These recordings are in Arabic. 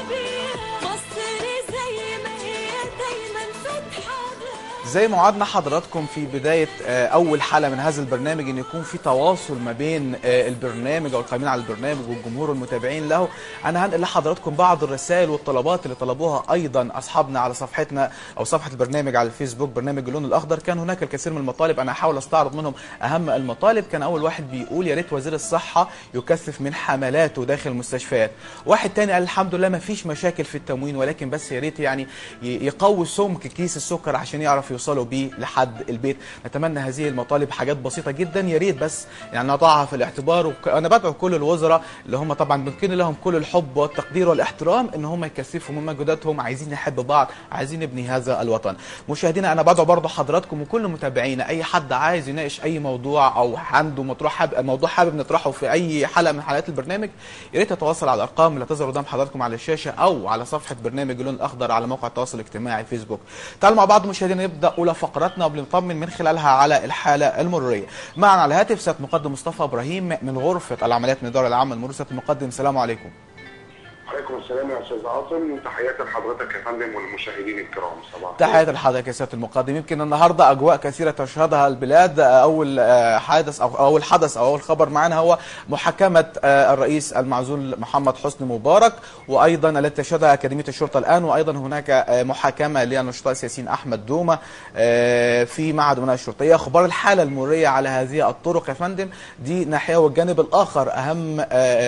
زي ما وعدنا حضراتكم في بداية أول حلقة من هذا البرنامج إن يكون في تواصل ما بين البرنامج أو القائمين على البرنامج والجمهور والمتابعين له. أنا هنقل لحضراتكم بعض الرسائل والطلبات اللي طلبوها أيضا أصحابنا على صفحتنا أو صفحة البرنامج على الفيسبوك، برنامج اللون الأخضر. كان هناك الكثير من المطالب، أنا هحاول أستعرض منهم أهم المطالب. كان أول واحد بيقول يا ريت وزير الصحة يكثف من حملاته داخل المستشفيات. واحد تاني قال الحمد لله ما فيش مشاكل في التموين، ولكن بس يا ريت يعني يقوي سمك كيس السكر عشان يعرف يوصلوا بيه لحد البيت. نتمنى هذه المطالب، حاجات بسيطه جدا يا ريت بس يعني نضعها في الاعتبار. وانا بدعو كل الوزراء اللي هم طبعا بنكن لهم كل الحب والتقدير والاحترام ان هم يكثفوا من مجهوداتهم. عايزين نحب بعض، عايزين نبني هذا الوطن. مشاهدينا انا بدعو برضه حضراتكم وكل متابعينا، اي حد عايز يناقش اي موضوع او عنده موضوع حابب نطرحه في اي حلقه من حلقات البرنامج، يا ريت يتواصل على الارقام اللي هتظهر قدام حضراتكم على الشاشه او على صفحه برنامج اللون الاخضر على موقع التواصل الاجتماعي فيسبوك. تعالوا مع بعض مشاهدينا نبدا اولى فقراتنا وبنطمن من خلالها على الحاله المروريه. معنا على الهاتف سياده المقدم مصطفى ابراهيم من غرفه العمليات من الاداره العامه للمرور. سياده المقدم السلام عليكم. وعليكم السلام يا استاذ عاصم، وتحياتي لحضرتك يا فندم والمشاهدين الكرام. صباح تحياتي لحضرتك يا سياده المقدم. يمكن النهارده اجواء كثيره تشهدها البلاد. اول حدث او اول خبر معنا هو محاكمه الرئيس المعزول محمد حسني مبارك، وايضا التي تشهدها اكاديميه الشرطه الان، وايضا هناك محاكمه للنشطاء السياسيين احمد دومه في معهد امناء الشرطيه. اخبار الحاله المروريه على هذه الطرق يا فندم دي ناحيه، والجانب الاخر اهم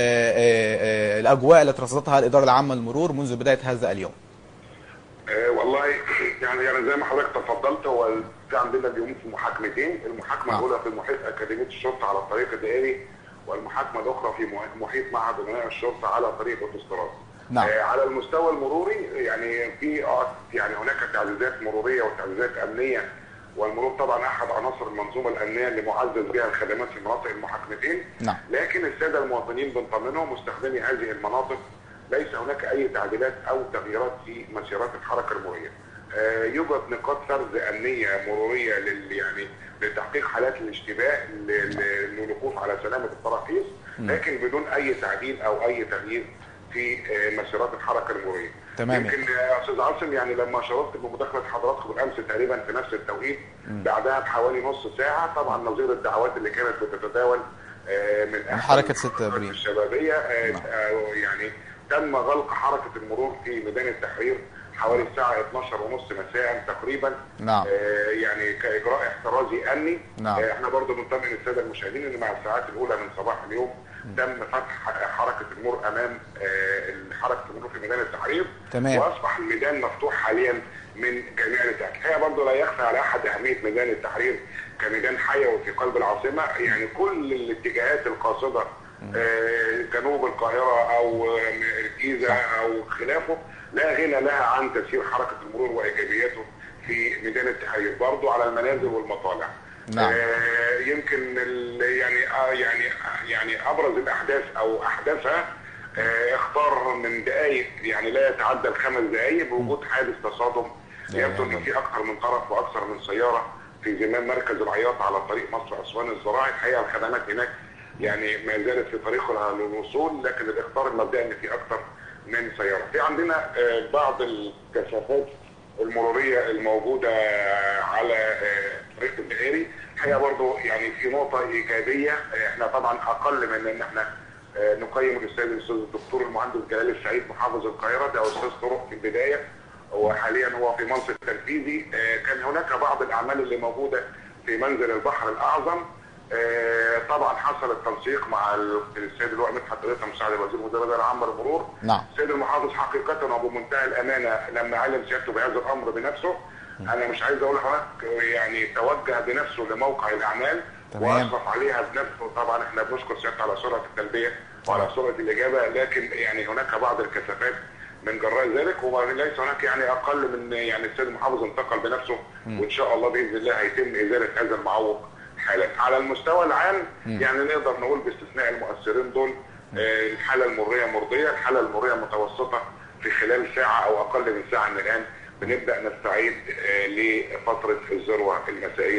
الاجواء التي رصدتها الاداره العامه للمرور منذ بدايه هذا اليوم. والله يعني زي ما حضرتك تفضلت، هو في عندنا اليوم في محاكمتين. المحاكمه الاولى في محيط اكاديميه الشرطه على الطريق الدائري، والمحاكمه الاخرى في محيط معهد امناء الشرطه على طريق الاوتوستراد. على المستوى المروري يعني في يعني هناك تعزيزات مروريه وتعزيزات امنيه، والمرور طبعا احد عناصر المنظومه الامنيه اللي معزز بها الخدمات في مناطق المحاكمتين. لكن الساده المواطنين بنطمنهم مستخدمي هذه المناطق ليس هناك اي تعديلات او تغييرات في مسيرات الحركه المروريه. يوجد نقاط فرز امنيه مروريه يعني لتحقيق حالات الاشتباه للوقوف على سلامه التراخيص، لكن بدون اي تعديل او اي تغيير في مسيرات الحركه المروريه. تمام. يمكن يا استاذ عاصم يعني لما شرفت بمداخله حضراتكم بالامس تقريبا في نفس التوقيت، بعدها بحوالي نص ساعه طبعا نظير الدعوات اللي كانت بتتداول من حركه 6 ابريل الشبابيه يعني تم غلق حركه المرور في ميدان التحرير حوالي الساعه 12:30 مساء تقريبا. يعني كاجراء احترازي امني. احنا برضو بنطمئن الساده المشاهدين ان مع الساعات الاولى من صباح اليوم تم فتح حركه المرور امام حركه المرور في ميدان التحرير. تمام. واصبح الميدان مفتوح حاليا من جميع الاتجاهات. الحقيقه برضو لا يخفى على احد اهميه ميدان التحرير كميدان حيوي في قلب العاصمه. يعني كل الاتجاهات القاصده جنوب القاهره او الجيزه او خلافه لا غنى لها عن تسيير حركه المرور وايجابياته في ميدان التحرير، برضو على المنازل والمطالع. يمكن يعني ابرز الاحداث او احداثها اختار من دقائق يعني لا يتعدى ال5 دقائق بوجود حادث تصادم يبدو ان في اكثر من طرف واكثر من سياره في زمام مركز العياط على طريق مصر اسوان الزراعي. الحقيقه الخدمات هناك يعني ما زالت في طريقها للوصول، لكن الاخطار المبدئي ان في اكثر من سياره. في عندنا بعض الكثافات المروريه الموجوده على طريق الدائري. الحقيقه برضو يعني في نقطه ايجابيه، احنا طبعا اقل من ان احنا نقيم الاستاذ الدكتور المهندس جلال السعيد محافظ القاهره، ده استاذ طرق في البدايه، وحاليا هو في منصب تنفيذي. كان هناك بعض الاعمال اللي موجوده في منزل البحر الاعظم. طبعا حصل التنسيق مع السيد اللواء مدحت رضا مساعد الوزير وزير الاداره العامه للمرور. السيد المحافظ حقيقه وبمنتهى الامانه لما علم سيادته بهذا الامر بنفسه، انا مش عايز اقول لحضرتك يعني توجه بنفسه لموقع الاعمال واشرف عليها بنفسه. طبعا احنا بنشكر سيادته على سرعه التلبيه وعلى سرعه الاجابه، لكن يعني هناك بعض الكثافات من جراء ذلك، وليس هناك يعني اقل من يعني السيد المحافظ انتقل بنفسه، وان شاء الله باذن الله هيتم ازاله هذا المعوق حالا. على المستوى العام يعني نقدر نقول باستثناء المؤثرين دول الحاله المروريه مرضيه، الحاله المروريه متوسطه في خلال ساعه او اقل من ساعه من الان بنبدا نستعيد لفتره الذروه المسائيه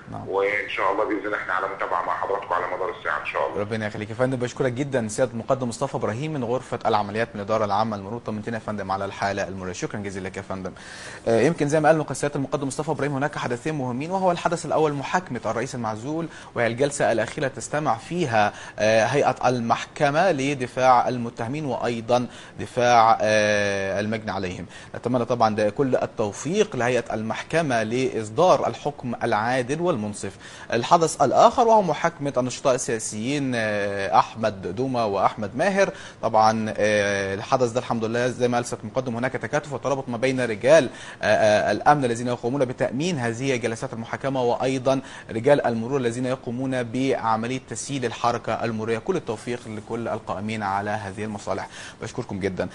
وان شاء الله باذن الله احنا على متابعه مع حضراتكم على مدار الساعه ان شاء الله. ربنا يخليك يا فندم. بشكرك جدا سياده المقدم مصطفى ابراهيم من غرفه العمليات من الاداره العامه للمرور. طمنتنا يا فندم على الحاله المروريه. شكرا جزيلا لك يا فندم. يمكن زي ما قال سياده المقدم مصطفى ابراهيم هناك حدثين مهمين، وهو الحدث الاول محاكمه الرئيس المعزول، وهي الجلسه الاخيره تستمع فيها هيئه المحكمه لدفاع المتهمين وايضا دفاع المجني عليهم. نتمنى طبعا كل التوفيق لهيئه المحكمه لاصدار الحكم العادل والمنصف. الحدث الاخر وهو محاكمه النشطاء السياسيين احمد دومه واحمد ماهر. طبعا الحدث ده الحمد لله زي ما قال سياده المقدم هناك تكاتف وترابط ما بين رجال الامن الذين يقومون بتامين هذه جلسات المحاكمه وايضا رجال المرور الذين يقومون بعمليه تسهيل الحركه المروريه. كل التوفيق لكل القائمين على هذه المصالح. بشكركم جدا.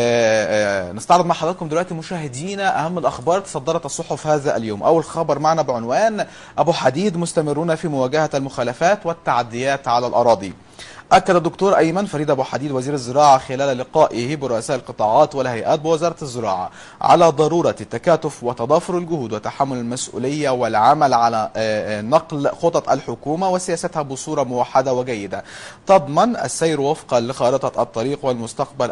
نستعرض مع حضراتكم دلوقتي مشاهدينا اهم الاخبار تصدرت الصحف هذا اليوم. اول خبر معنا بعنوان ابو حديد مستمرون في مواجهه المخالفات والتعديات على الاراضي. أكد الدكتور أيمن فريد أبو حديد وزير الزراعة خلال لقائه برؤساء القطاعات والهيئات بوزارة الزراعة على ضرورة التكاتف وتضافر الجهود وتحمل المسؤولية والعمل على نقل خطط الحكومة وسياستها بصورة موحدة وجيدة تضمن السير وفقا لخارطة الطريق والمستقبل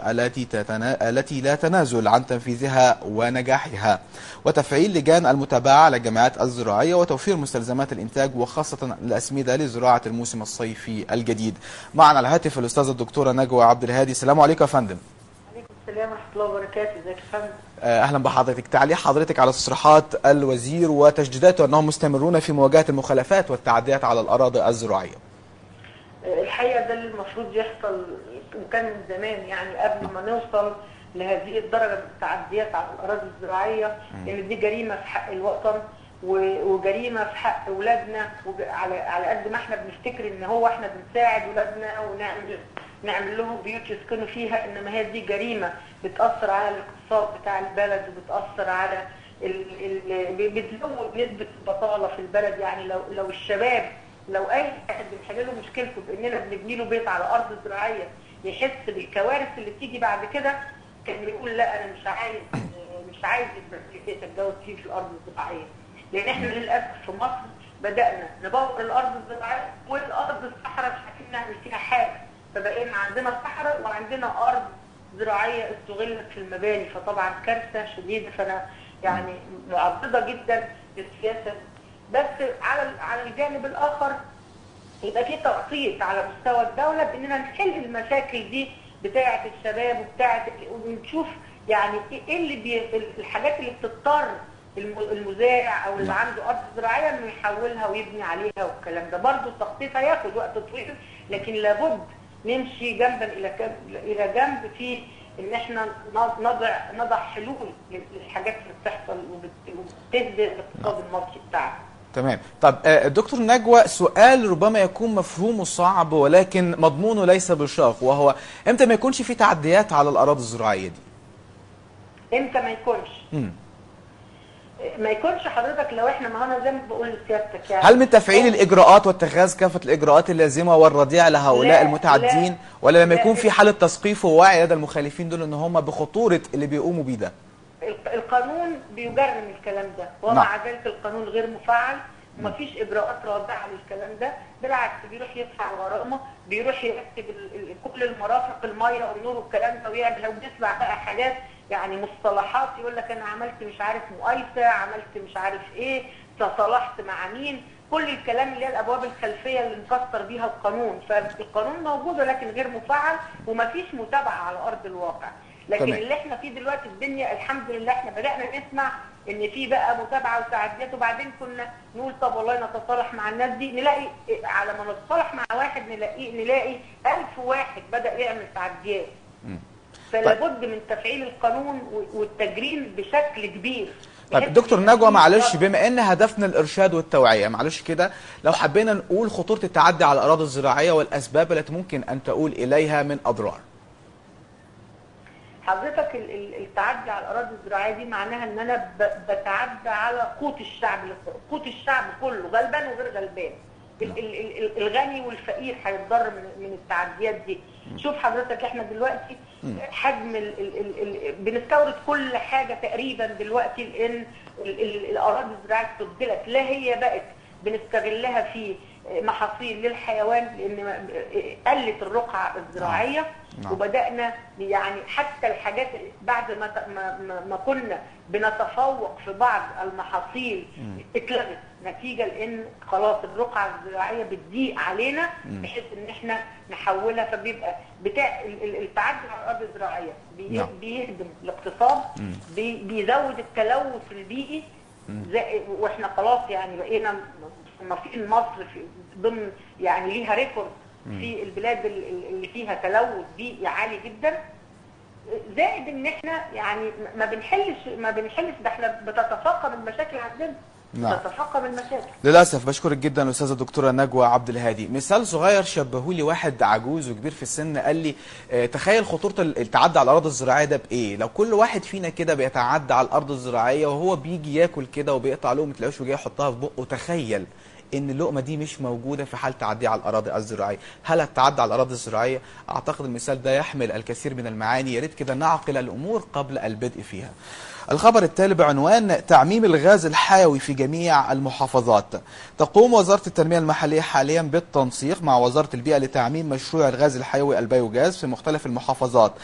التي لا تنازل عن تنفيذها ونجاحها، وتفعيل لجان المتابعة على الجمعيات الزراعية وتوفير مستلزمات الإنتاج وخاصة الأسمدة لزراعة الموسم الصيفي الجديد. معنا على الهاتف الاستاذه الدكتوره نجوى عبد الهادي. السلام عليكم يا فندم. وعليكم السلام ورحمه الله وبركاته. ازيك يا فندم؟ اهلا بحضرتك. تعليق حضرتك على تصريحات الوزير وتجديداته انهم مستمرون في مواجهه المخالفات والتعديات على الاراضي الزراعيه. الحقيقه ده اللي المفروض يحصل وكان من زمان، يعني قبل ما نوصل لهذه الدرجه من التعديات على الاراضي الزراعيه، لان دي جريمه في حق الوطن وجريمه في حق اولادنا. على قد ما احنا بنفتكر ان هو احنا بنساعد اولادنا ونعمل لهم بيوت يسكنوا فيها، انما هي دي جريمه بتاثر على الاقتصاد بتاع البلد وبتاثر على بتزود نسبه البطاله في البلد. يعني لو الشباب، لو اي واحد بنحل له مشكلته باننا بنبني له بيت على ارض زراعيه يحس بالكوارث اللي تيجي بعد كده، كان بيقول لا انا مش عايز بيت اتجوز فيه في الارض الزراعيه. لان احنا للاسف في مصر بدانا نبور الارض الزراعيه والارض الصحراء مش عارفين نعمل فيها حاجه، فبقينا عندنا صحراء وعندنا ارض زراعيه استغلت في المباني، فطبعا كارثه شديده. فانا يعني معضده جدا للسياسه. بس على الجانب الاخر يبقى في تخطيط على مستوى الدوله باننا نحل المشاكل دي بتاعه الشباب وبتاعه ونشوف يعني ايه اللي الحاجات اللي بتضطر المزارع او اللي عنده ارض زراعيه انه يحولها ويبني عليها والكلام ده. برضه التخطيط هياخد وقت طويل، لكن لابد نمشي جنبا الى جنب في ان احنا نضع حلول للحاجات اللي بتحصل وبتهدي الاقتصاد المصري بتاعنا. تمام. طب دكتور نجوى، سؤال ربما يكون مفهومه صعب ولكن مضمونه ليس بالشاق، وهو امتى ما يكونش في تعديات على الاراضي الزراعيه دي؟ امتى ما يكونش؟ ما يكونش حضرتك لو احنا، ما انا زي ما بقول لسيادتك يعني هل من تفعيل الاجراءات واتخاذ كافه الاجراءات اللازمه والرديعه لهؤلاء المتعدين، ولا لما يكون في حاله تثقيف ووعي لدى المخالفين دول ان هم بخطوره اللي بيقوموا بيه ده؟ القانون بيجرم الكلام ده، ومع ذلك القانون غير مفعل ومفيش اجراءات رادعه للكلام ده. بالعكس بيروح يدفع غرامه، بيروح يرتب كل المرافق الميه والنور والكلام ده ويعمل. وبنسمع بقى حاجات يعني مصطلحات يقول لك انا عملت مش عارف مقايسه، عملت مش عارف ايه، تصالحت مع مين، كل الكلام اللي هي الابواب الخلفيه اللي مكسر بيها القانون. فالقانون موجود ولكن غير مفعل ومفيش متابعه على ارض الواقع. لكن تمام. اللي احنا فيه دلوقتي الدنيا الحمد لله احنا بدأنا نسمع ان في بقى متابعه وتعديات، وبعدين كنا نقول طب والله نتصالح مع الناس دي، نلاقي على ما نتصالح مع واحد نلاقي 1000 واحد بدأ يعمل تعديات. فلابد من تفعيل القانون والتجريم بشكل كبير. طيب دكتور نجوى، معلش بما ان هدفنا الارشاد والتوعيه، معلش كده لو حبينا نقول خطوره التعدي على الاراضي الزراعيه والاسباب التي ممكن ان تؤول اليها من اضرار. حضرتك التعدي على الاراضي الزراعيه دي معناها ان انا بتعدى على قوت الشعب، قوت الشعب كله غلبان وغير غلبان. الغني والفقير هيتضرر من التعديات دي. شوف حضرتك احنا دلوقتي حجم بنستورد كل حاجه تقريبا دلوقتي، لان الاراضي الزراعيه استبدلت، لا هي بقت بنستغلها في محاصيل للحيوان، لان قلت الرقعه الزراعيه. وبدانا يعني حتى الحاجات بعد ما كنا بنتفوق في بعض المحاصيل اتلغت نتيجه لان خلاص الرقعه الزراعيه بتضيق علينا بحيث ان احنا نحولها، فبيبقى التعدي على الارض الزراعيه بيهدم الاقتصاد، بيزود التلوث البيئي، واحنا خلاص يعني بقينا مصير مصر في ضمن يعني ليها ريكورد في البلاد اللي فيها تلوث بيئي عالي جدا. زائد ان احنا يعني ما بنحلش ده احنا بتتفاقم المشاكل عندنا. تتفاقم المشاكل. للاسف. بشكرك جدا الاستاذه الدكتوره نجوى عبد الهادي. مثال صغير شبهه لي واحد عجوز وكبير في السن، قال لي تخيل خطوره التعدي على الارض الزراعيه ده بايه؟ لو كل واحد فينا كده بيتعدى على الارض الزراعيه وهو بيجي ياكل كده وبيقطع لقمه العيش وجاي يحطها في بقه، تخيل ان اللقمه دي مش موجوده في حال تعديها على الاراضي الزراعيه. هل هتتعدى على الاراضي الزراعيه؟ اعتقد المثال ده يحمل الكثير من المعاني، يا ريت كده نعقل الامور قبل البدء فيها. الخبر التالي بعنوان تعميم الغاز الحيوي في جميع المحافظات. تقوم وزارة التنمية المحلية حاليا بالتنسيق مع وزارة البيئة لتعميم مشروع الغاز الحيوي البيوغاز في مختلف المحافظات.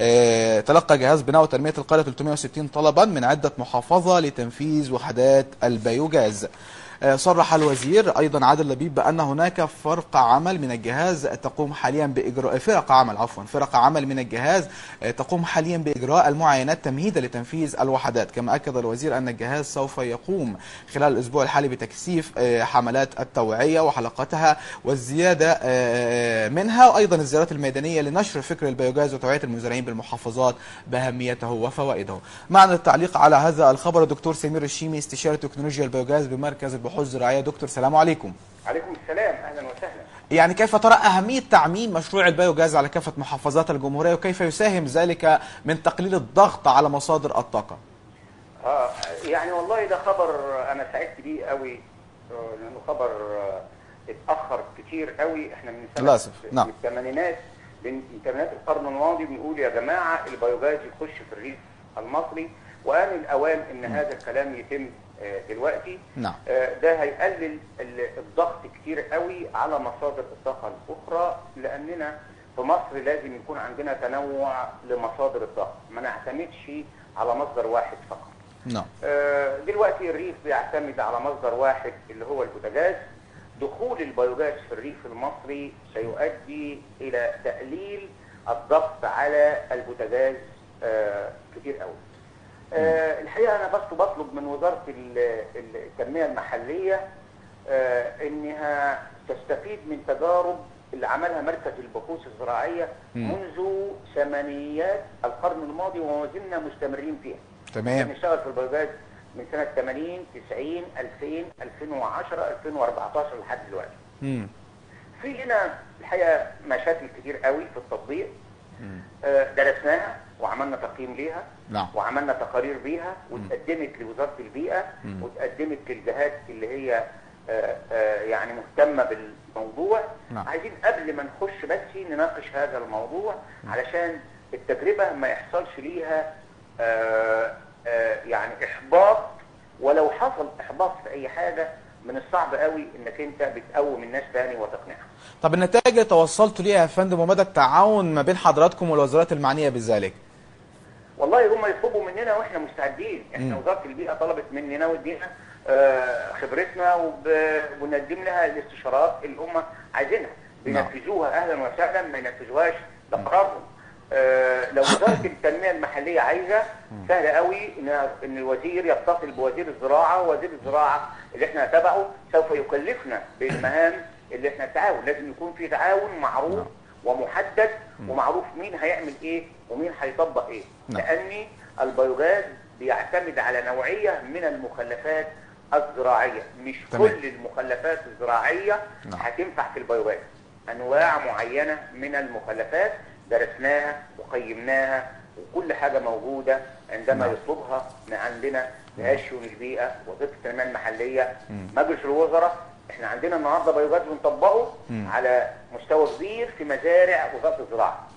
تلقى جهاز بناء وتنمية القرية 360 طلبا من عدة محافظة لتنفيذ وحدات البيوغاز. صرح الوزير أيضا عادل لبيب بأن هناك فرق عمل من الجهاز تقوم حاليا بإجراء فرق عمل من الجهاز تقوم حاليا بإجراء المعاينات تمهيدا لتنفيذ الوحدات. كما أكد الوزير أن الجهاز سوف يقوم خلال الأسبوع الحالي بتكثيف حملات التوعية وحلقتها والزيادة منها، وأيضا الزيارات الميدانية لنشر فكر البيوغاز وتوعية المزارعين بالمحافظات بأهميته وفوائده. معنا التعليق على هذا الخبر الدكتور سمير الشيمي، استشاري تكنولوجيا البيوغاز بمركز البحوث الزراعية. دكتور سلام عليكم. عليكم السلام، اهلا وسهلا. يعني كيف ترى أهمية تعميم مشروع البيوغاز على كافة محافظات الجمهورية، وكيف يساهم ذلك من تقليل الضغط على مصادر الطاقة؟ يعني والله ده خبر انا سعدت بيه قوي، لانه خبر اتاخر كتير قوي. احنا من سنه نعم. الثمانينات، من ثمانينات القرن الماضي بنقول يا جماعه البيوغاز يخش في الريف المصري، وآن الأوان إن هذا الكلام يتم دلوقتي. نعم. ده هيقلل الضغط كتير قوي على مصادر الطاقة الأخرى، لأننا في مصر لازم يكون عندنا تنوع لمصادر الطاقة، ما نعتمدش على مصدر واحد فقط. نعم. دلوقتي الريف بيعتمد على مصدر واحد اللي هو البوتاجاز. دخول البيوغاز في الريف المصري سيؤدي إلى تقليل الضغط على البوتاجاز كتير قوي. الحقيقة أنا بس بطلب من وزارة التنمية المحلية إنها تستفيد من تجارب اللي عملها مركز البحوث الزراعية منذ ثمانينيات القرن الماضي، وما زلنا مستمرين فيها. تمام. بنشتغل في البيوغاز من سنة 80 90 2000 2010 2014 لحد دلوقتي. في هنا الحقيقة مشاكل كتير قوي في التطبيق. درسناها وعملنا تقييم ليها. نعم. وعملنا تقارير بيها واتقدمت لوزارة البيئة واتقدمت للجهات اللي هي يعني مهتمة بالموضوع. نعم. عايزين قبل ما نخش بس نناقش هذا الموضوع علشان التجربة ما يحصلش ليها يعني إحباط. ولو حصل إحباط في أي حاجة من الصعب قوي انك انت بتقوم الناس تاني وتقنعها. طب النتائج اللي توصلتوا ليها يا فندم ومدى التعاون ما بين حضراتكم والوزارات المعنيه بذلك؟ والله هم يطلبوا مننا واحنا مستعدين. احنا وزاره البيئه طلبت مننا ودينا خبرتنا وبنقدم لها الاستشارات اللي هم عايزينها. بينفذوها اهلا وسهلا، ما ينفذوهاش ده قرارهم. لو وزاره التنميه المحليه عايزه، سهل قوي ان الوزير يتصل بوزير الزراعه، ووزير الزراعه اللي احنا تبعه سوف يكلفنا بالمهام اللي احنا التعاون. لازم يكون في تعاون معروف ومحدد ومعروف مين هيعمل ايه ومين هيطبق ايه. لان البيوغاز بيعتمد على نوعيه من المخلفات الزراعيه، مش تمام. كل المخلفات الزراعيه هتنفع في البيوغاز. انواع معينه من المخلفات درسناها وقيمناها وكل حاجه موجوده عندما يطلبها من عندنا جهاز شؤون البيئه، وزاره التنميه المحليه، مجلس الوزراء. احنا عندنا النهارده بيوغاز بنطبقه على مستوى كبير في مزارع وزاره الزراعه.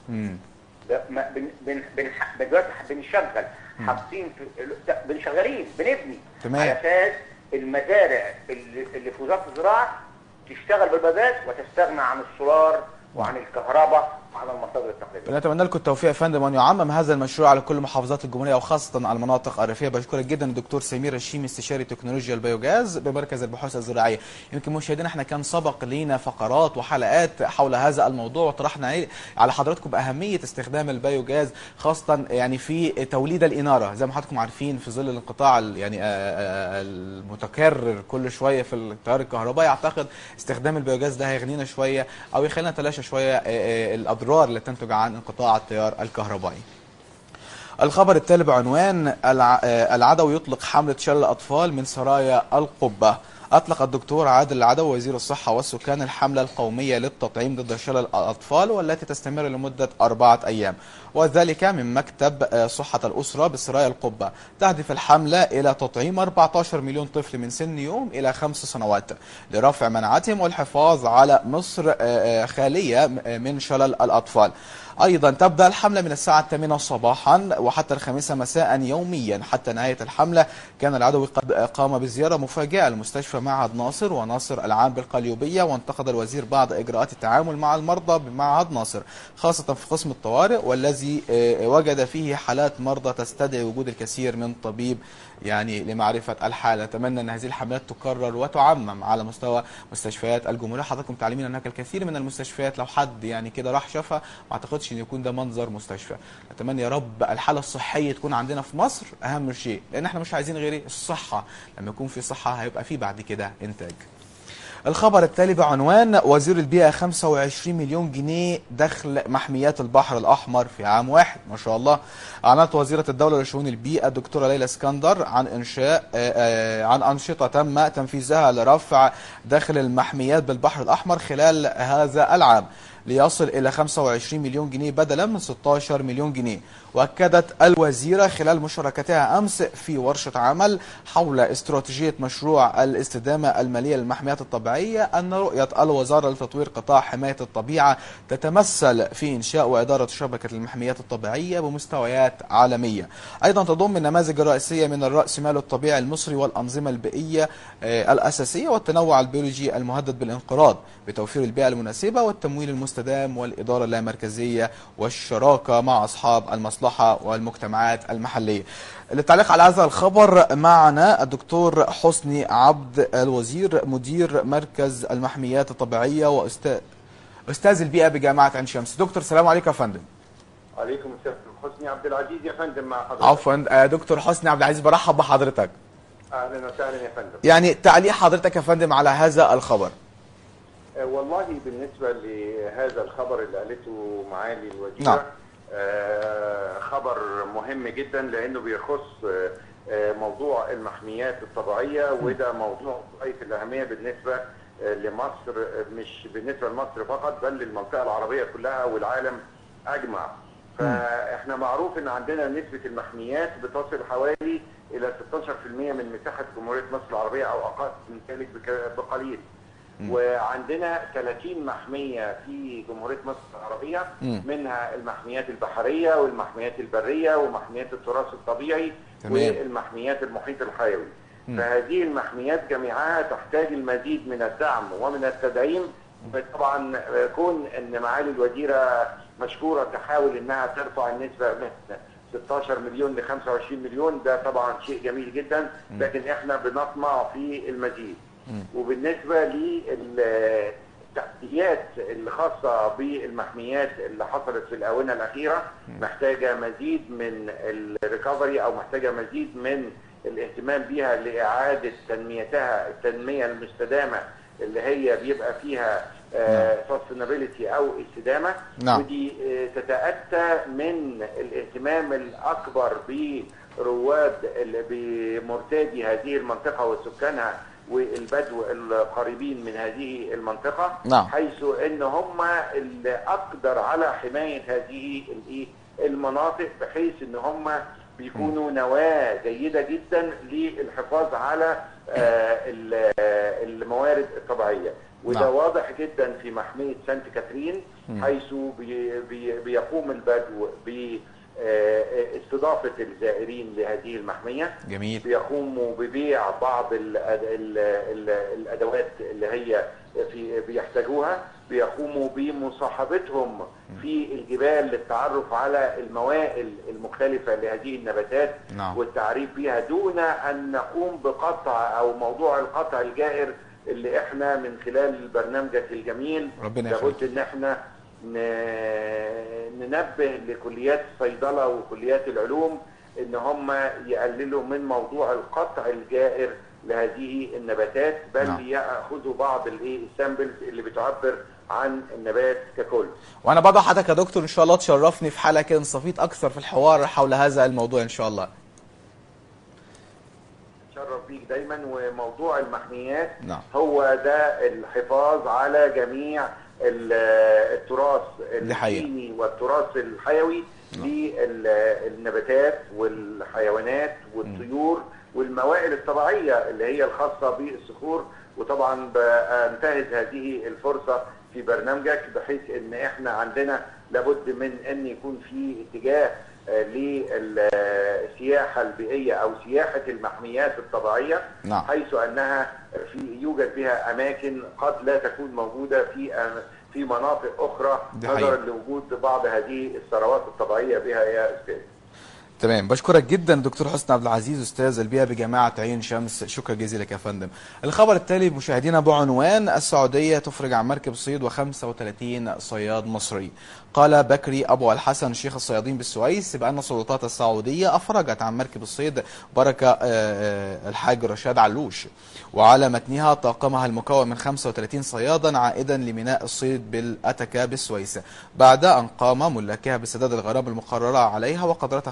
دلوقتي بنشغل حاطين بنشغلين بنبني تمام. على اساس المزارع اللي في وزاره الزراعه تشتغل بالبيوجاز وتستغنى عن السولار وعن الكهرباء وعن المصادر التقليديه. نتمنى لكم التوفيق يا فندم، وان يعمم هذا المشروع على كل محافظات الجمهوريه وخاصه على المناطق الريفيه. بشكرك جدا الدكتور سمير الشيمي، استشاري تكنولوجيا البيوجاز بمركز البحوث الزراعيه. يمكن مشاهدينا احنا كان سبق لينا فقرات وحلقات حول هذا الموضوع، وطرحنا على حضراتكم باهميه استخدام البيوجاز خاصه يعني في توليد الاناره. زي ما حضراتكم عارفين في ظل الانقطاع يعني المتكرر كل شويه في التيار الكهربائي، اعتقد استخدام البيوجاز ده هيغنينا شويه او يخلينا نتلاشى شويه الاضرار اللي تنتج عن انقطاع التيار الكهربائي. الخبر التالي بعنوان العدوي يطلق حملة شلل الأطفال من سرايا القبة. أطلق الدكتور عادل العدوي وزير الصحة والسكان الحملة القومية للتطعيم ضد شلل الأطفال، والتي تستمر لمدة 4 أيام، وذلك من مكتب صحة الأسرة بسرايا القبة. تهدف الحملة إلى تطعيم 14 مليون طفل من سن يوم إلى 5 سنوات لرفع مناعتهم والحفاظ على مصر خالية من شلل الأطفال. أيضا تبدأ الحملة من الساعة 8 صباحا وحتى 5 مساء يوميا. حتى نهاية الحملة كان العدوي قد قام بزيارة مفاجئة لمستشفى معهد ناصر وناصر العام بالقليوبية، وانتقد الوزير بعض إجراءات التعامل مع المرضى بمعهد ناصر خاصة في قسم الطوارئ، والذي وجد فيه حالات مرضى تستدعي وجود الكثير من طبيب يعني لمعرفة الحالة. أتمنى أن هذه الحملات تكرر وتعمم على مستوى مستشفيات الجمهورية. حضراتكم تعلمين هناك الكثير من المستشفيات لو حد يعني كده راح شافها ما أعتقدش أن يكون ده منظر مستشفى. أتمنى يا رب الحالة الصحية تكون عندنا في مصر أهم شيء، لأن احنا مش عايزين غير الصحة. لما يكون في صحة هيبقى في بعد كده إنتاج. الخبر التالي بعنوان وزير البيئة 25 مليون جنيه دخل محميات البحر الأحمر في عام واحد. ما شاء الله. أعلنت وزيرة الدولة لشؤون البيئة الدكتورة ليلى اسكندر عن أنشطة تم تنفيذها لرفع دخل المحميات بالبحر الأحمر خلال هذا العام ليصل إلى 25 مليون جنيه بدلا من 16 مليون جنيه. وأكدت الوزيرة خلال مشاركتها أمس في ورشة عمل حول استراتيجية مشروع الاستدامة المالية للمحميات الطبيعية أن رؤية الوزارة لتطوير قطاع حماية الطبيعة تتمثل في إنشاء وإدارة شبكة المحميات الطبيعية بمستويات عالمية. أيضا تضم النماذج الرئيسية من الرأس مال الطبيعي المصري والأنظمة البيئية الأساسية والتنوع البيولوجي المهدد بالانقراض بتوفير البيئة المناسبة والتمويل المستدام والإدارة اللامركزية والشراكة مع أصحاب المصلحة والمجتمعات المحلية. للتعليق على هذا الخبر معنا الدكتور حسني عبد الوزير مدير مركز المحميات الطبيعية وأستاذ البيئة بجامعة عين شمس. دكتور السلام عليكم يا فندم. عليكم السلام. حسني عبد العزيز يا فندم مع حضرتك. عفوا دكتور حسني عبد العزيز، برحب بحضرتك. اهلا وسهلا يا فندم. يعني تعليق حضرتك يا فندم على هذا الخبر. والله بالنسبه لهذا الخبر اللي قالته معالي الوزيره، نعم. خبر مهم جدا لانه بيخص موضوع المحميات الطبيعيه، وده موضوع غايه الاهميه بالنسبه لمصر، مش بالنسبه لمصر فقط بل للمنطقه العربيه كلها والعالم اجمع. فاحنا معروف ان عندنا نسبه المحميات بتصل حوالي الى 16% من مساحه جمهوريه مصر العربيه او اقل من ذلك بقليل. وعندنا 30 محمية في جمهورية مصر العربية، منها المحميات البحرية والمحميات البرية ومحميات التراث الطبيعي والمحميات المحيط الحيوي. فهذه المحميات جميعها تحتاج المزيد من الدعم ومن التدعيم. طبعا كون ان معالي الوزيرة مشكورة تحاول انها ترفع النسبة من 16 مليون ل 25 مليون، ده طبعا شيء جميل جدا، لكن احنا بنطمع في المزيد. وبالنسبة للتحديات الخاصة بالمحميات اللي حصلت في الآونة الأخيرة، محتاجة مزيد من الريكفري أو محتاجة مزيد من الاهتمام بها لإعادة تنميتها التنمية المستدامة اللي هي بيبقى فيها sustainability أو استدامة. نعم. ودي تتأتى من الاهتمام الأكبر برواد بمرتادي هذه المنطقة وسكانها والبدو القريبين من هذه المنطقة. نعم. حيث ان هم اللي اقدر على حماية هذه المناطق، بحيث ان هم بيكونوا نواة جيدة جدا للحفاظ على الموارد الطبيعية. وده نعم. واضح جدا في محمية سانت كاترين، حيث بيقوم البدو استضافة الزائرين لهذه المحمية. جميل. بيقوموا ببيع بعض الأدوات اللي هي بيحتاجوها، بيقوموا بمصاحبتهم في الجبال للتعرف على الموائل المختلفة لهذه النباتات. نعم. والتعريف بها دون أن نقوم بقطع أو موضوع القطع الجائر اللي احنا من خلال برنامجك الجميل لابد ان احنا ننبه لكليات الصيدلة وكليات العلوم ان هم يقللوا من موضوع القطع الجائر لهذه النباتات، بل ياخذوا بعض السامبلز اللي بتعبر عن النبات ككل. وانا بضع حضرتك يا دكتور ان شاء الله تشرفني في حلقه كده نستفيد اكثر في الحوار حول هذا الموضوع ان شاء الله. اتشرف بيك دايما. وموضوع المحميات هو ده الحفاظ على جميع التراث الديني والتراث الحيوي للنباتات والحيوانات والطيور والموائل الطبيعية اللي هي الخاصة بالصخور. وطبعا بنتهز هذه الفرصة في برنامجك بحيث ان احنا عندنا لابد من ان يكون في اتجاه للسياحة البيئية او سياحة المحميات الطبيعية. حيث انها يوجد بها اماكن قد لا تكون موجودة في مناطق اخرى نظرا لوجود بعض هذه الثروات الطبيعية بها يا استاذ. تمام، بشكرك جدا دكتور حسني عبد العزيز استاذ البيئه بجامعه عين شمس، شكرا جزيلا لك يا فندم. الخبر التالي مشاهدينا بعنوان: السعوديه تفرج عن مركب صيد و35 صياد مصري. قال بكري ابو الحسن شيخ الصيادين بالسويس بان السلطات السعوديه افرجت عن مركب الصيد بركه الحاج رشاد علوش، وعلى متنها طاقمها المكون من 35 صيادا عائدا لميناء الصيد بالأتكة بالسويس، بعد أن قام ملاكها بسداد الغرامة المقررة عليها وقدرتها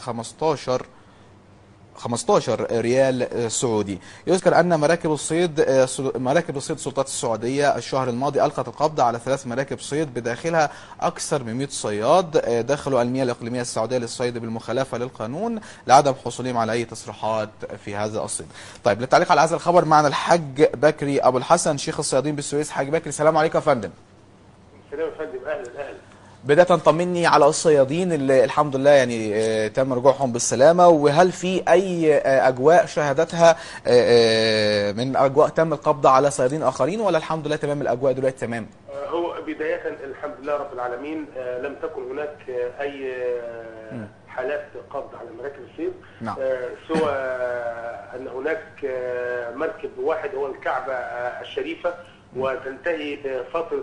15 ريال سعودي. يذكر أن مراكب الصيد سلطات السعودية الشهر الماضي ألقت القبض على 3 مراكب صيد بداخلها أكثر من 100 صياد دخلوا المياه الإقليمية السعودية للصيد بالمخالفة للقانون لعدم حصولهم على أي تصريحات في هذا الصيد. طيب، للتعليق على هذا الخبر معنا الحاج بكري أبو الحسن شيخ الصيادين بالسويس. حاج بكري، السلام عليكم يا فندم. السلام يا فندم، أهلا. بداية طمني على الصيادين اللي الحمد لله يعني تم رجوعهم بالسلامة، وهل في أي أجواء شاهدتها من أجواء تم القبض على صيادين آخرين، ولا الحمد لله تمام الأجواء دلوقتي تمام؟ هو بداية الحمد لله رب العالمين لم تكن هناك أي حالات قبض على مراكب الصيد. نعم. سوى أن هناك مركب واحد هو الكعبة الشريفة، وتنتهي فترة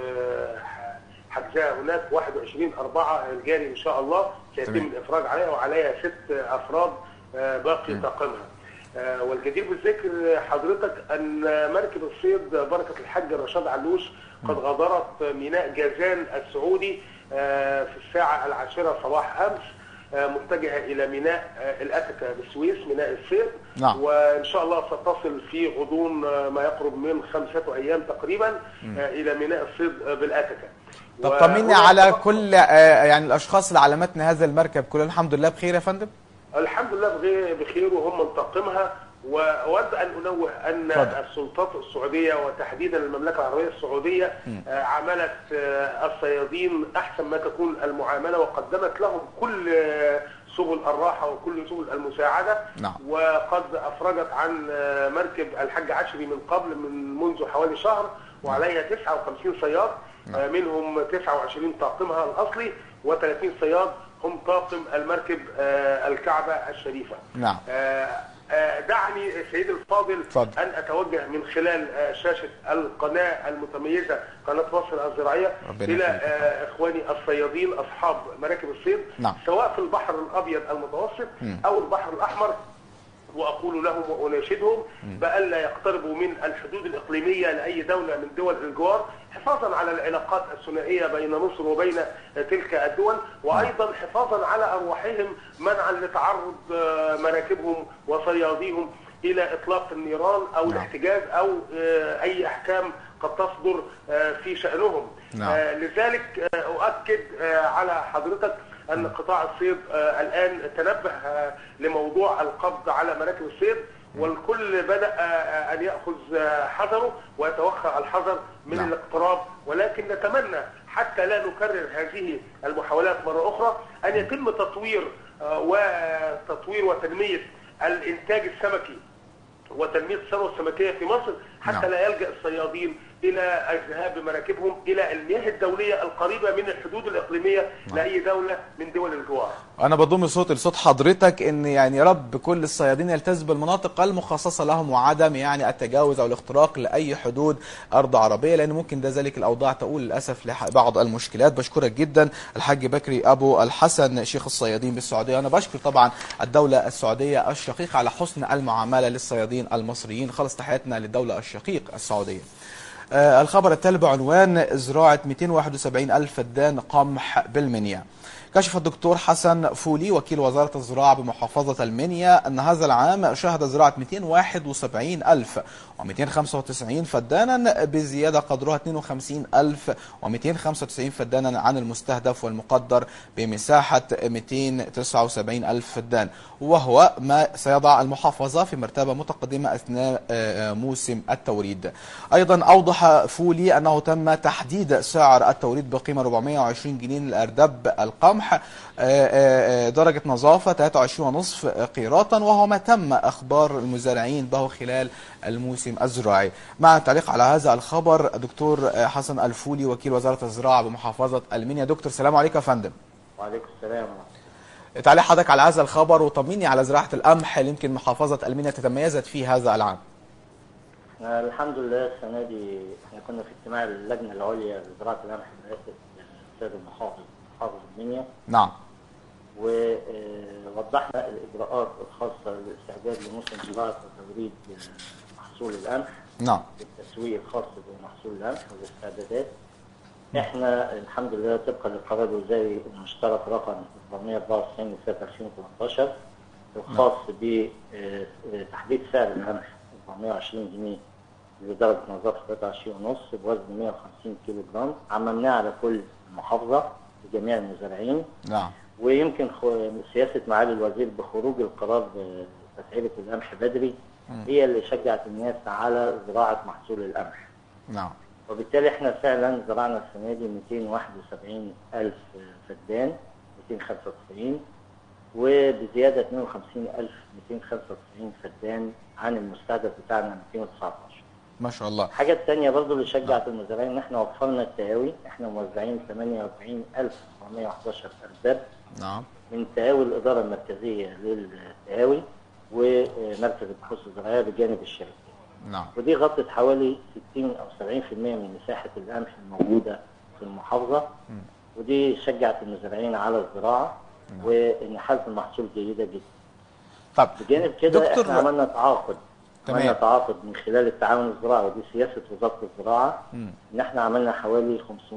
حجزها هناك 21/4 الجاري ان شاء الله سيتم الافراج عليها، وعليها 6 افراد باقي طاقمها. والجدير بالذكر حضرتك ان مركب الصيد بركه الحاج رشاد علوش قد غادرت ميناء جازان السعودي في الساعه 10 صباح امس، متجهه الى ميناء الأتكة بالسويس، ميناء الصيد. نعم. وان شاء الله ستصل في غضون ما يقرب من 5 أيام تقريبا الى ميناء الصيد بالأتكة. طب طمني على كل يعني الاشخاص اللي على متن هذا المركب، كلهم الحمد لله بخير يا فندم؟ الحمد لله بخير وهم من طاقمها. واود ان انوه ان السلطات السعوديه وتحديدا المملكه العربيه السعوديه عاملت الصيادين احسن ما تكون المعامله، وقدمت لهم كل سبل الراحه وكل سبل المساعده. نعم. وقد افرجت عن مركب الحاج عشري من قبل منذ حوالي شهر، وعليها 59 صياد. نعم. منهم 29 طاقمها الاصلي و30 صياد هم طاقم المركب الكعبة الشريفة. نعم. دعني سيدي الفاضل أن أتوجه من خلال شاشة القناة المتميزة قناة مصر الزراعية إلى إخواني الصيادين أصحاب مراكب الصيد. نعم. سواء في البحر الأبيض المتوسط أو البحر الأحمر، وأقول لهم وأناشدهم بألا يقتربوا من الحدود الإقليمية لأي دولة من دول الجوار، حفاظا على العلاقات الثنائية بين مصر وبين تلك الدول، وأيضا حفاظا على أرواحهم، منعا لتعرض مراكبهم وصياديهم إلى إطلاق النيران أو الاحتجاز أو أي أحكام قد تصدر في شأنهم. لذلك أؤكد على حضرتك أن قطاع الصيد الآن تنبه لموضوع القبض على مراكب الصيد، والكل بدأ أن يأخذ حذره ويتوخى الحذر من الاقتراب. ولكن نتمنى حتى لا نكرر هذه المحاولات مرة أخرى، أن يتم تطوير وتنمية الإنتاج السمكي وتنمية الثروة السمكية في مصر، حتى لا يلجأ الصيادين إلى الذهاب بمراكبهم إلى المياه الدولية القريبة من الحدود الإقليمية لأي دولة من دول الجوار. أنا بضم صوتي لصوت حضرتك إن يعني يا رب كل الصيادين يلتزموا بالمناطق المخصصة لهم، وعدم يعني التجاوز أو الاختراق لأي حدود أرض عربية، لأن ممكن ده ذلك الأوضاع تقول للأسف لبعض المشكلات. بشكرك جدا الحاج بكري أبو الحسن شيخ الصيادين بالسعودية. أنا بشكر طبعا الدولة السعودية الشقيقة على حسن المعاملة للصيادين المصريين. خلص تحياتنا للدولة الشقيق السعودية. الخبر التالي بعنوان زراعة 271 ألف فدان قمح بالمنيا. كشف الدكتور حسن فولي وكيل وزارة الزراعة بمحافظة المنيا أن هذا العام شهد زراعة 271,295 فدانا بزيادة قدرها 52,295 فدانا عن المستهدف والمقدر بمساحة 279,000 فدان، وهو ما سيضع المحافظة في مرتبة متقدمة أثناء موسم التوريد. أيضا أوضح فولي أنه تم تحديد سعر التوريد بقيمة 420 جنيه للأردب القمح درجة نظافة 23.5 قيراطا، وهو ما تم أخبار المزارعين به خلال الموسم الزراعي. مع التعليق على هذا الخبر دكتور حسن الفولي وكيل وزارة الزراعة بمحافظة المنيا. دكتور السلام عليكم يا فندم. وعليكم السلام. تعليق حضرتك على هذا الخبر وطمني على زراعة القمح اللي يمكن محافظة المنيا تتميزت فيه هذا العام. الحمد لله السنة دي احنا كنا في اجتماع اللجنة العليا لزراعة القمح برئاسة السيد المحافظ محافظ المنيا. نعم. ووضحنا الإجراءات الخاصة بالاستعداد لموسم زراعة وتوريد محصول القمح. نعم. التسويق الخاص بمحصول القمح والاستعدادات. احنا الحمد لله طبقا للقرار الوزاري المشترك رقم 494 لسنة 2018 الخاص بتحديد سعر القمح 420 جنيه بدرجة نظافة 23.5 بوزن 150 كيلو جرام، عممناه على كل المحافظة لجميع المزارعين. نعم. ويمكن سياسة معالي الوزير بخروج القرار بتسعيرة القمح بدري هي اللي شجعت الناس على زراعة محصول القمح. نعم. وبالتالي احنا فعلا زرعنا السنة دي 271 ألف فدان 295 وبزيادة 52,295 فدان عن المستهدف بتاعنا 219. ما شاء الله. الحاجة الثانية برضو اللي شجعت المزارعين ان احنا وفرنا التهاوي، احنا موزعين 48,711 أرداب. نعم. من تهاوي الإدارة المركزية للتهاوي ومركز البحوث الزراعية بجانب الشركات. نعم. ودي غطت حوالي 60 أو 70% من مساحة القمح الموجودة في المحافظة. ودي شجعت المزارعين على الزراعة. نعم. وإن حالة المحصول جيدة جدا. طب بجانب كده احنا عملنا تعاقد. عملنا تعاقد من خلال التعاون الزراعي، ودي سياسة وزارة الزراعة. إن احنا عملنا حوالي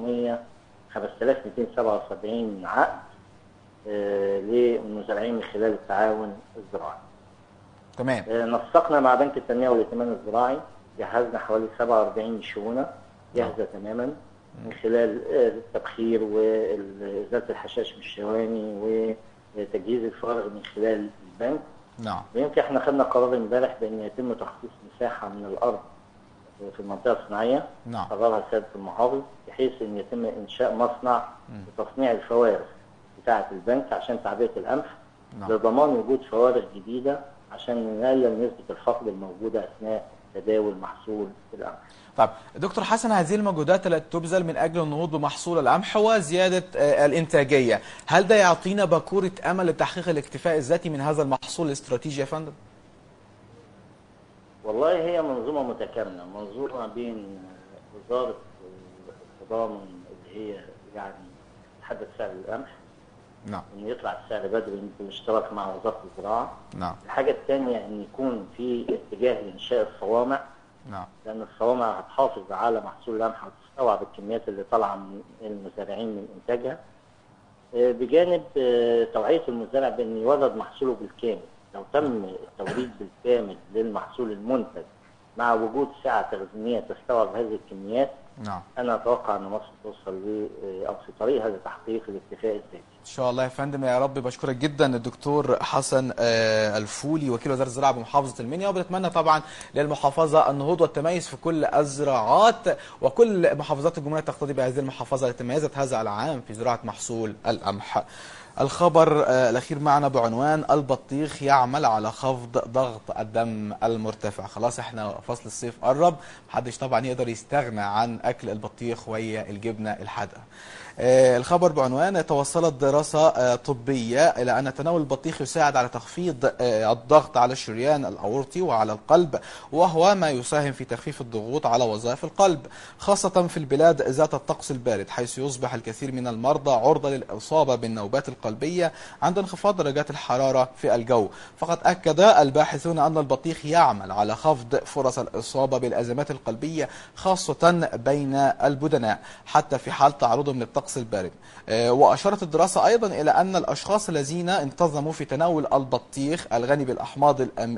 5277 عقد للمزارعين من خلال التعاون الزراعي. تمام. نسقنا مع بنك التنمية والائتمان الزراعي، جهزنا حوالي 47 شؤونة جاهزة تماما من خلال التبخير وإزالة الحشائش من الشواني وتجهيز الفارغ من خلال البنك. نعم. ويمكن احنا خدنا قرار امبارح بأن يتم تخصيص مساحة من الأرض في المنطقة الصناعية. نعم. قررها سيادة المحافظ بحيث أن يتم إنشاء مصنع لتصنيع الفوارغ بتاعة البنك عشان تعبئة القمح. نعم. لضمان وجود فوارغ جديدة عشان نقلل نسبة الفقد الموجودة أثناء تداول محصول القمح. طيب دكتور حسن، هذه المجهودات التي تبذل من أجل النهوض بمحصول القمح وزيادة الإنتاجية، هل ده يعطينا باكورة أمل لتحقيق الاكتفاء الذاتي من هذا المحصول الاستراتيجي يا فندم؟ والله هي منظومة متكاملة، منظومة بين وزارة التضامن اللي هي يعني تحدد سعر القمح. نعم. ان يطلع السعر بدري بالاشتراك مع وزاره الزراعه. نعم. الحاجه الثانيه ان يكون في اتجاه لانشاء الصوامع. نعم. لان الصوامع هتحافظ على محصول القمح وتستوعب الكميات اللي طالعه من المزارعين من انتاجها. بجانب توعيه المزارع بان يورد محصوله بالكامل. لو تم التوريد بالكامل للمحصول المنتج مع وجود سعه تخزينيه تستوعب هذه الكميات نعم. انا اتوقع ان مصر توصل او في طريقها لتحقيق الاكتفاء الذاتي. ان شاء الله يا فندم، يا رب. بشكرك جدا الدكتور حسن الفولي وكيل وزاره الزراعه بمحافظه المنيا، وبنتمنى طبعا للمحافظه النهوض والتميز في كل الزراعات، وكل محافظات الجمهوريه تقتدي بهذه المحافظه التي تميزت هذا العام في زراعه محصول القمح. الخبر الأخير معنا بعنوان البطيخ يعمل على خفض ضغط الدم المرتفع. خلاص احنا فصل الصيف قرب، محدش طبعا يقدر يستغنى عن أكل البطيخ وهي الجبنة الحادقة. الخبر بعنوان توصلت دراسة طبية إلى أن تناول البطيخ يساعد على تخفيض الضغط على الشريان الأورطي وعلى القلب، وهو ما يساهم في تخفيف الضغوط على وظائف القلب، خاصة في البلاد ذات الطقس البارد، حيث يصبح الكثير من المرضى عرضة للإصابة بالنوبات القلبية عند انخفاض درجات الحرارة في الجو. فقد أكد الباحثون أن البطيخ يعمل على خفض فرص الإصابة بالأزمات القلبية خاصة بين البدناء حتى في حال تعرضهم للطقس البارد. وأشارت الدراسة أيضا إلى أن الأشخاص الذين انتظموا في تناول البطيخ الغني بالأحماض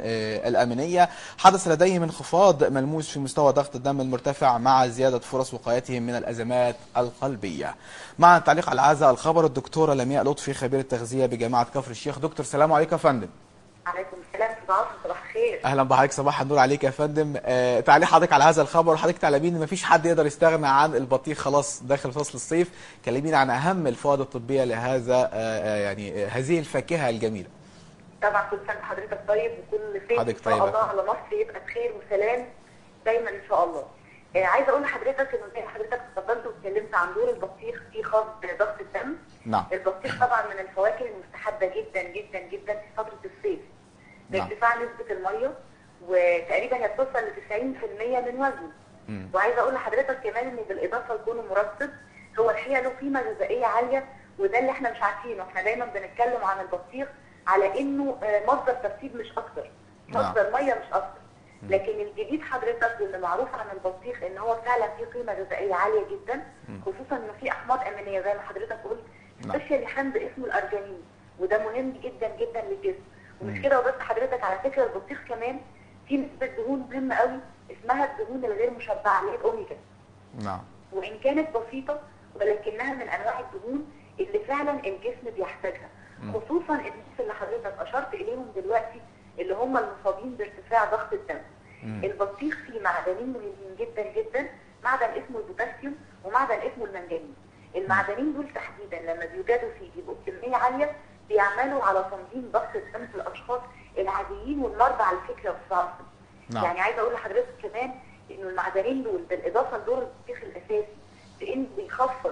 الأمينية حدث لديهم انخفاض ملموس في مستوى ضغط الدم المرتفع مع زيادة فرص وقايتهم من الأزمات القلبية. مع التعليق على هذا الخبر الدكتورة لمياء لطفي خبير التغذية بجامعة كفر الشيخ. دكتور سلام عليكم يا فندم. عليكم السلام، صباح الخير. اهلا بحضرتك، صباح النور عليك يا فندم. تعليق حضرتك على هذا الخبر، وحضرتك تعلمين ان مفيش حد يقدر يستغنى عن البطيخ خلاص داخل فصل الصيف. كلمينا عن اهم الفوائد الطبيه لهذا يعني هذه الفاكهه الجميله. طبعا كل سنه وحضرتك طيب، وكل صيف ان شاء الله على مصر يبقى بخير وسلام دايما ان شاء الله. عايزه اقول لحضرتك انه زي ما حضرتك اتفضلت واتكلمت عن دور البطيخ في خفض ضغط الدم. نعم. البطيخ طبعا من الفواكه المستحبه جدا جدا جدا في فتره الصيف. بارتفاع نسبة المية، وتقريبا هي بتوصل ل 90% من وزنه. وعايزه اقول لحضرتك كمان ان بالاضافه لكونه مرطب، هو الحقيقه له قيمه غذائيه عاليه، وده اللي احنا مش عارفينه. احنا دايما بنتكلم عن البطيخ على انه مصدر ترطيب مش اكتر، مصدر ميه مش اكتر. لكن الجديد حضرتك واللي معروف عن البطيخ ان هو فعلا فيه قيمه غذائيه عاليه جدا، خصوصا انه فيه احماض امينيه زي ما حضرتك قلت، سبيشالي حمض اسمه الارجانين، وده مهم جدا جدا للجسم. ومش كده وبس حضرتك، على فكره البطيخ كمان فيه نسبه دهون مهمه قوي اسمها الدهون الغير مشبعه اللي هي الاوميجا. نعم. وان كانت بسيطه ولكنها من انواع الدهون اللي فعلا الجسم بيحتاجها، خصوصا الناس اللي حضرتك اشرت اليهم دلوقتي اللي هم المصابين بارتفاع ضغط الدم. البطيخ فيه معدنين مهمين جدا جدا، معدن اسمه البوتاسيوم ومعدن اسمه المنجنيز. المعدنين دول تحديدا لما بيوجدوا فيه بيبقوا بكميه عاليه، بيعملوا على تنظيم ضغط الدم في الاشخاص العاديين والمرضى على فكره والصعب. نعم. يعني عايزه اقول لحضرتك كمان انه المعدنين دول بالاضافه لدور البطيخ الاساسي في انه بيخفض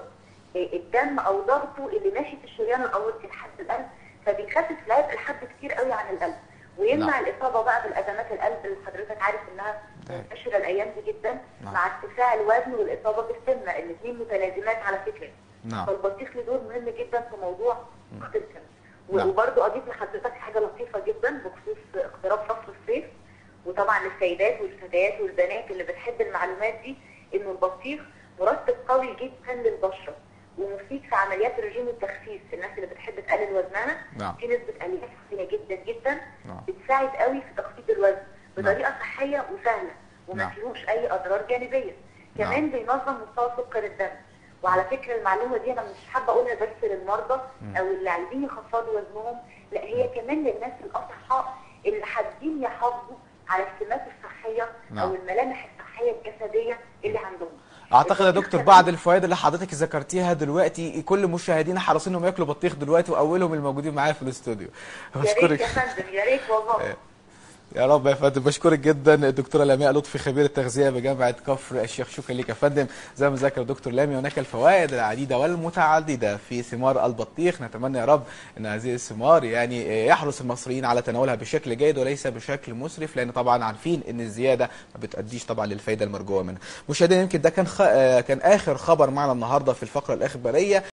الدم او ضغطه اللي ماشي في الشريان الاورطي لحد القلب، فبيخفف العبء لحد كتير قوي عن القلب، ويمنع الاصابه بقى بالازمات القلب اللي حضرتك عارف انها منتشره الايام دي جدا. مع ارتفاع الوزن والاصابه بالسمنه، الاثنين متلازمات على فكره. فالبطيخ له دور مهم جدا في موضوع ضغط الدم. وبرضه اضيف لحضرتك حاجه لطيفه جدا بخصوص اقتراب فصل الصيف، وطبعا للسيدات والفتيات والبنات اللي بتحب المعلومات دي، انه البطيخ مرطب قوي جدا للبشره ومفيد في عمليات الرجيم والتخسيس. الناس اللي بتحب تقلل وزنها في نسبه الياف عاليه جدا جدا بتساعد قوي في تخفيض الوزن بطريقه صحيه وسهله وما فيهوش اي اضرار جانبيه. كمان بينظم مستوى سكر الدم. وعلى فكره المعلومه دي انا مش حابه اقولها بس للمرضى او اللي عايزين يخفضوا وزنهم، لا هي كمان للناس الاصحاء اللي حابين يحافظوا على السمات الصحيه او الملامح الصحيه الجسديه اللي عندهم. اعتقد يا دكتور بعد الفوائد اللي حضرتك ذكرتيها دلوقتي كل مشاهدينا حريصين انهم ياكلوا بطيخ دلوقتي، واولهم الموجودين معايا في الاستوديو. بشكرك يا فندم، يا ريت والله. يا رب يا فندم. بشكرك جدا الدكتوره لمياء لطفي خبيره التغذيه بجامعه كفر الشيخ. شكرا لك يا فندم. زي ما ذكر الدكتور لامي هناك الفوائد العديده والمتعدده في ثمار البطيخ. نتمنى يا رب ان هذه الثمار يعني يحرص المصريين على تناولها بشكل جيد وليس بشكل مسرف، لان طبعا عارفين ان الزياده ما بتاديش طبعا للفائده المرجوه منها. مشاهدينا يمكن ده كان اخر خبر معنا النهارده في الفقره الاخباريه.